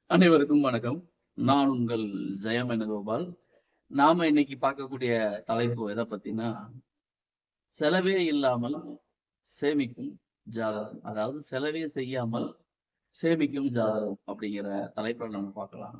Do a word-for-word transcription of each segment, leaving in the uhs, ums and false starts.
அனைவருக்கும் வணக்கம். நான் உங்கள் ஜெயம் வேணுகோபால். நாம இன்னைக்கு பார்க்கக்கூடிய தலைப்பு எத பத்தினா, செலவே இல்லாமல் சேமிக்கும் ஜாதகம். அதாவது செலவே செய்யாமல் சேமிக்கும் ஜாதகம் அப்படிங்கிற தலைப்புல நம்ம பார்க்கலாம்.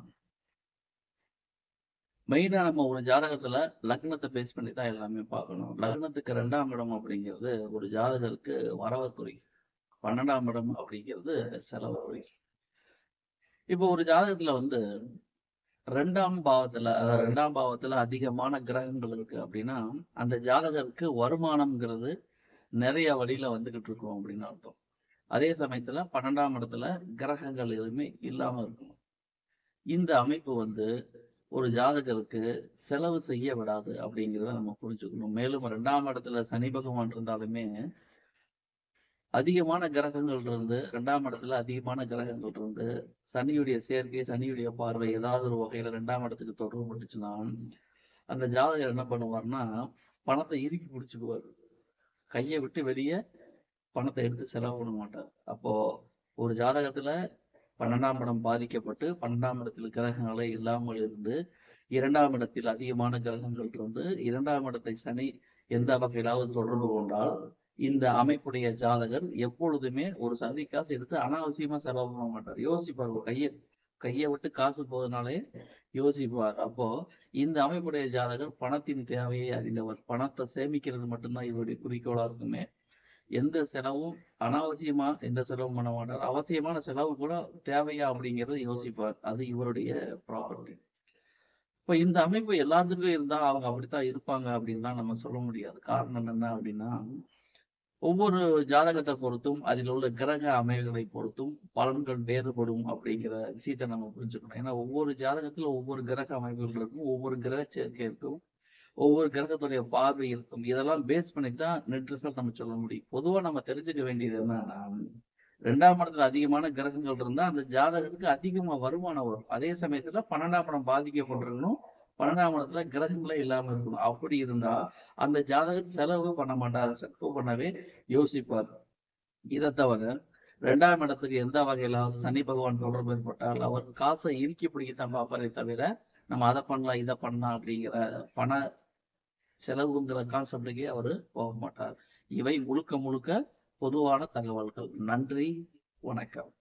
மெயினா நம்ம ஒரு ஜாதகத்துல லக்னத்த பேஸ் பண்ணி தான் எல்லாமே பார்க்கணும். லக்னத்துக்கு இரண்டாம் இடம் அப்படிங்கிறது ஒரு ஜாதகருக்கு வரவ குறிக்கும். பன்னிரண்டாம் இடம் அப்படிங்கிறது செலவ குறிக்கும். இப்போ ஒரு ஜாதகத்துல வந்து இரண்டாம் பாவத்துல அதாவது இரண்டாம் பாவத்துல அதிகமான கிரகங்கள் இருக்கு அப்படின்னா, அந்த ஜாதகருக்கு வருமானம்ங்கிறது நிறைய வழியில வந்துகிட்டு இருக்கும் அப்படின்னு அர்த்தம். அதே சமயத்துல பன்னிரண்டாம் இடத்துல கிரகங்கள் எதுவுமே இல்லாம இருக்கணும். இந்த அமைப்பு வந்து ஒரு ஜாதகருக்கு செலவு செய்ய விடாது அப்படிங்கிறத நம்ம புரிஞ்சுக்கணும். மேலும் இரண்டாம் இடத்துல சனி பகவான் இருந்தாலுமே அதிகமான கிரகங்கள் இருந்து இரண்டாம் இடத்துல அதிகமான கிரகங்கள் இருந்து சனியுடைய சேர்க்கை, சனியுடைய பார்வை ஏதாவது ஒரு வகையில இரண்டாம் இடத்துக்கு தொடர்பு பட்டுச்சுன்னா, அந்த ஜாதகர் என்ன பண்ணுவார்னா, பணத்தை இறுக்கி பிடிச்சுக்குவார். கைய விட்டு வெளிய பணத்தை எடுத்து செலவு பண்ண மாட்டார். அப்போ ஒரு ஜாதகத்துல பன்னிரண்டாம் இடம் பாதிக்கப்பட்டு பன்னிரண்டாம் இடத்தில் கிரகங்களே இல்லாமல் இருந்து இரண்டாம் இடத்தில் அதிகமான கிரகங்கள் இருந்து இரண்டாம் இடத்தை சனி எந்த வகையிலாவது தொடர்பு கொண்டால் இந்த அமைப்புடைய ஜாதகர் எப்பொழுதுமே ஒரு சந்தி காசு எடுத்து அனாவசியமா செலவு பண்ண மாட்டார். யோசிப்பார். ஒரு கைய கைய விட்டு காசு போகுதுனாலே யோசிப்பார். அப்போ இந்த அமைப்புடைய ஜாதகர் பணத்தின் தேவையை அறிந்தவர். பணத்தை சேமிக்கிறது மட்டும்தான் இவருடைய குறிக்கோளா இருக்குமே. எந்த செலவும் அனாவசியமா எந்த செலவும் பண்ண மாட்டார். அவசியமான செலவு கூட தேவையா அப்படிங்கறத யோசிப்பார். அது இவருடைய ப்ராப்பர்ட்டி. இப்ப இந்த அமைப்பு எல்லாத்துக்கும் இருந்தா அவங்க அப்படித்தான் இருப்பாங்க அப்படின்லாம் நம்ம சொல்ல முடியாது. காரணம் என்ன அப்படின்னா, ஒவ்வொரு ஜாதகத்தை பொறுத்தும் அதில் உள்ள கிரக அமைவுகளை பொறுத்தும் பலன்கள் வேறுபடும் அப்படிங்கிற விஷயத்த நம்ம புரிஞ்சுக்கணும். ஏன்னா ஒவ்வொரு ஜாதகத்துல ஒவ்வொரு கிரக அமைப்புகள் இருக்கும், ஒவ்வொரு கிரக சேர்க்கை இருக்கும், ஒவ்வொரு கிரகத்துடைய பார்வை இருக்கும். இதெல்லாம் பேஸ் பண்ணிட்டு தான் நெட் ரிசல்ட் நம்ம சொல்ல முடியும். பொதுவா நம்ம தெரிஞ்சுக்க வேண்டியது என்னன்னா, இரண்டாம் இடத்துல அதிகமான கிரகங்கள் இருந்தா அந்த ஜாதகத்துக்கு அதிகமா வருமானம் வரும். அதே சமயத்துல பன்னிரண்டாம் இடம் பாதிக்கப்பட்டிருக்கணும், பன்னிரண்டாம் இடத்துல கிரகங்களே இல்லாம இருக்கணும். அப்படி இருந்தா அந்த ஜாதகர் செலவு பண்ண மாட்டார். செலவு பண்ணவே யோசிப்பார். இதை தவிர இரண்டாம் இடத்துக்கு எந்த வகையிலாவது சனி பகவான் தொடர்பு ஏற்பட்டால் அவர் காசை இறுக்கி பிடிக்கத்தான் பார்ப்பாரே தவிர, நம்ம அதை பண்ணலாம் இதை பண்ணலாம் அப்படிங்கிற பண செலவுங்கிற கான்செப்டுக்கே அவரு போக மாட்டார். இவை முழுக்க முழுக்க பொதுவான தகவல்கள். நன்றி, வணக்கம்.